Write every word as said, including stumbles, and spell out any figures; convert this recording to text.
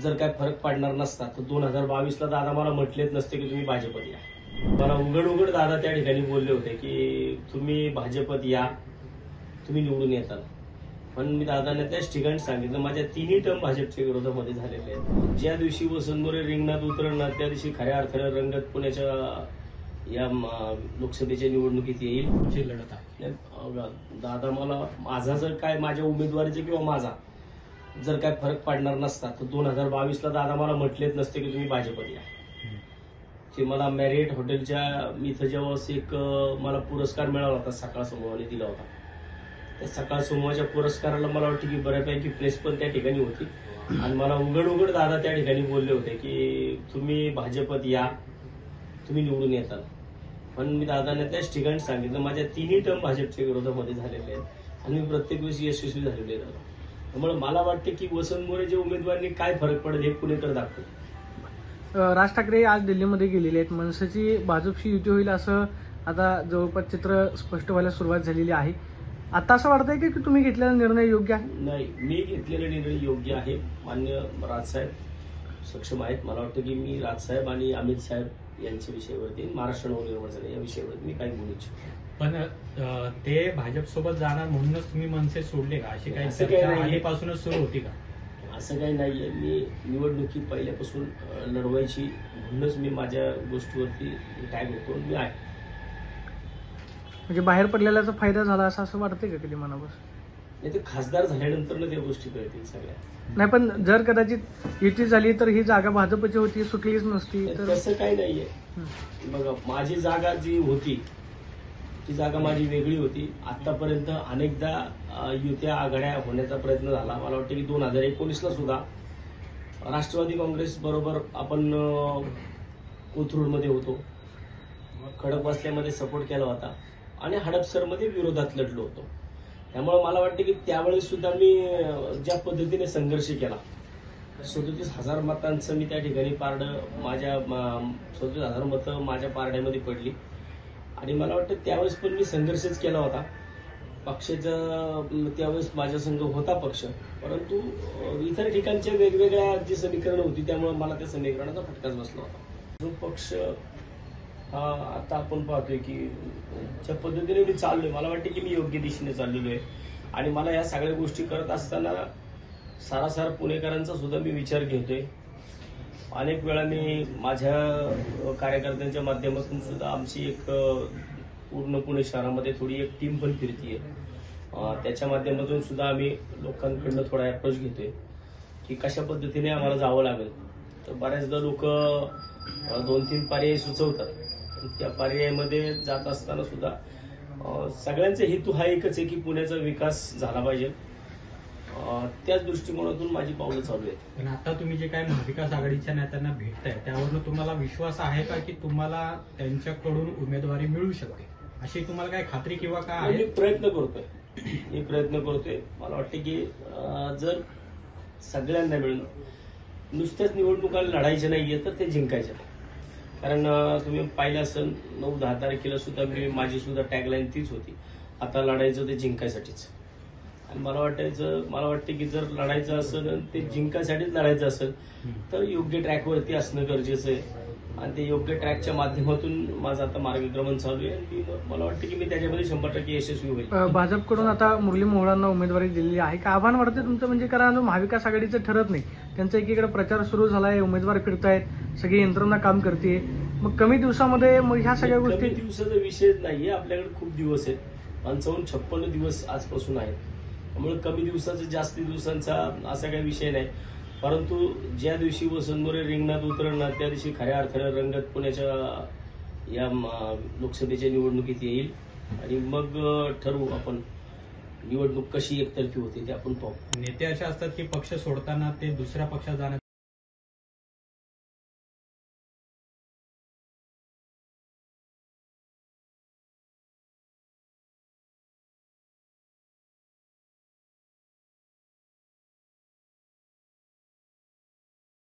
जर काय फरक पडणार नसता तर दोन हजार बावीस ला दादा मला म्हटलेच नसते की तुम्ही भाजपत या. मला उघड उघड दादा त्या ठिकाणी बोलले होते की तुम्ही भाजपत या, तुम्ही निवडून येताल. पण मी दादांना त्याच ठिकाणी सांगितलं माझ्या तिन्ही टर्म भाजपच्या विरोधामध्ये झालेले आहेत. ज्या दिवशी वसंत मोरे रिंगणात उतरणार त्या दिवशी खऱ्या अर्थाने रंगत पुण्याच्या या लोकसभेच्या निवडणुकीत येईल लढत आहे. दादा मला माझा जर काय माझ्या उमेदवारीचा किंवा माझा जर काय फरक पडणार नसता तर दोन हजार बावीस ला दादा मला म्हटलेच नसते की तुम्ही भाजपत या. ते मला मॅरिएट हॉटेलच्या इथं जेव्हा एक मला पुरस्कार मिळाला होता सकाळ समूहाने दिला होता. त्या सकाळ समूहाच्या पुरस्काराला मला वाटतं की बऱ्यापैकी प्रेस पण त्या ठिकाणी होती आणि मला उघड उघड दादा त्या ठिकाणी बोलले होते की तुम्ही भाजपत या, तुम्ही निवडून येताल. पण मी दादांना त्याच ठिकाणी सांगितलं माझ्या तिन्ही टर्म भाजपच्या विरोधामध्ये झालेले आहेत आणि मी प्रत्येक वेळेस यशस्वी झालेले आहे. त्यामुळे मला वाटतं की वसंत मोरे जे उमेदवारांनी काय फरक पडेल हे पुणेकर दाखवतो. राज ठाकरे आज दिल्लीमध्ये गेलेले आहेत. मनसेची भाजपशी युती होईल असं आता जवळपास चित्र स्पष्ट व्हायला सुरुवात झालेली आहे. आता असं वाटतंय की तुम्ही घेतलेला निर्णय योग्य आहे? नाही, मी घेतलेला निर्णय योग्य आहे. मान्य राजसाहेब सक्षम आहेत. मला वाटतं की मी राजसाहेब आणि अमित साहेब यांच्या विषयावरती महाराष्ट्र नवनिर्माण झाले या विषयावरती मी काही बोलू इच्छितो. पण ते भाजप सोबत जाणार म्हणूनच तुम्ही मनसे सोडले का? अशी काही असं काही नाही. आधीपासूनच सुरू होती का? असं काही नाहीये. मी निवडणुकी पहिल्यापासून लढवायची म्हणूनच मी माझ्या गोष्टीवरती टॅग होतो मी आहे. म्हणजे बाहेर पडलेल्याचा फायदा झाला असं असं वाटतंय का कधी मनापासून? नाही, ते खासदार झाल्यानंतर त्या गोष्टी कळतील सगळ्या. नाही, पण जर कदाचित युती झाली तर ही जागा भाजपची होती, सुटलीच नसती तर? तसं काही नाहीये. बघा, माझी जागा जी होती ती जागा माझी वेगळी होती. आतापर्यंत अनेकदा युत्या आघाड्या होण्याचा प्रयत्न झाला. मला वाटतं की दोन हजार एकोणीस ला सुद्धा राष्ट्रवादी काँग्रेस बरोबर आपण कोथरूडमध्ये होतो, खडकवासल्यामध्ये सपोर्ट केला होता आणि हडपसरमध्ये विरोधात लढलो होतो. त्यामुळे मला वाटतं की त्यावेळेस सुद्धा मी ज्या पद्धतीने संघर्ष केला, सदोतीस हजार मतांचं मी त्या ठिकाणी पारडं माझ्या सदोतीस हजार मतं माझ्या पारड्यामध्ये पडली आणि मला वाटतं त्यावेळेस पण मी संघर्षच केला होता. पक्षाचा त्यावेळेस माझ्या संघ होता पक्ष, परंतु इतर ठिकाणच्या वेगवेगळ्या जी समीकरणं होती त्यामुळे मला त्या समीकरणाचा फटकाच बसला होता. जो पक्ष हा आता आपण पाहतोय की ज्या पद्धतीने मी चाललोय, मला वाटतं की मी योग्य दिशेने चाललेलो आहे आणि मला या सगळ्या गोष्टी करत असताना सारासार पुणेकरांचा सुद्धा मी विचार घेतोय. अनेक वेळा मी माझ्या कार्यकर्त्यांच्या माध्यमातून सुद्धा आमची एक पूर्ण पुणे शहरामध्ये थोडी एक टीम पण फिरतीये. त्याच्या माध्यमातून सुद्धा आम्ही लोकांकडनं थोडा अप्रोच घेतोय की कशा पद्धतीने आम्हाला जावं लागेल. तर बऱ्याचदा लोक दोन तीन पर्याय सुचवतात. त्या पर्यायामध्ये जात असताना सुद्धा सगळ्यांचा हेतू हा एकच आहे की पुण्याचा विकास झाला पाहिजे. त्याच दृष्टिकोनातून माझी पावलं चालू आहेत. पण आता तुम्ही जे काय महाविकास आघाडीच्या नेत्यांना भेटताय त्यावरून तुम्हाला विश्वास आहे का की तुम्हाला त्यांच्याकडून उमेदवारी मिळू शकते, अशी तुम्हाला काय खात्री किंवा काय आहे? मी प्रयत्न करतोय मी प्रयत्न करतोय मला वाटतं की जर सगळ्यांना मिळून नुसत्याच निवडणुका लढायच्या नाहीये तर ते जिंकायच्या. कारण तुम्ही पाहिलं असेल नऊ दहा तारखेला सुद्धा मी माझी सुद्धा टॅगलाईन तीच होती, आता लढायचं ते जिंकायसाठीच. आणि मला वाटायचं मला वाटतं की जर लढायचं असेल ते जिंकायसाठीच लढायचं असेल तर योग्य ट्रॅकवरती असणं गरजेचं आहे आणि ते योग्य ट्रॅकच्या माध्यमातून माझं आता मार्गक्रमण चालू आहे आणि मला वाटतं की मी त्याच्यामध्ये शंभर टक्के यशस्वी होईल. भाजपकडून आता मुरली मोहोळांना उमेदवारी दिलेली आहे का? आव्हान वाटतं तुमचं? म्हणजे कारण महाविकास आघाडीचं ठरत नाही, त्यांचा एकीकडे प्रचार सुरू झालाय, उमेदवार फिरतायत, सगळी यंत्रणा काम करते. मग कमी दिवसामध्ये मग ह्या सगळ्या गोष्टी? कमी दिवसाचा विषय नाहीये, आपल्याकडे खूप दिवस आहेत. पंचावन्न छप्पन्न दिवस आजपासून आहेत. त्यामुळे कमी दिवसाचा जास्त दिवसांचा असा काही विषय नाही. परंतु ज्या दिवशी वसंत मोरे रिंगणात उतरणार त्या दिवशी खऱ्या अर्थाने रंगत पुण्याच्या या लोकसभेच्या निवडणुकीत येईल आणि मग ठरवू आपण निवडणूक कशी एकतर्फी होते ते आपण पाहू. नेते असे असतात की पक्ष सोडताना ते दुसऱ्या पक्षात जाण्याचा